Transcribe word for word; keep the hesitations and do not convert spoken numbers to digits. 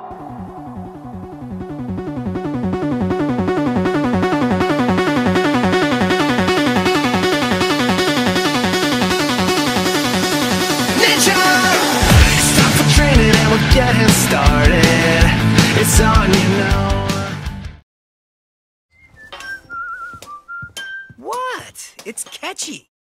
Getting started, it's on, you know. What? It's catchy.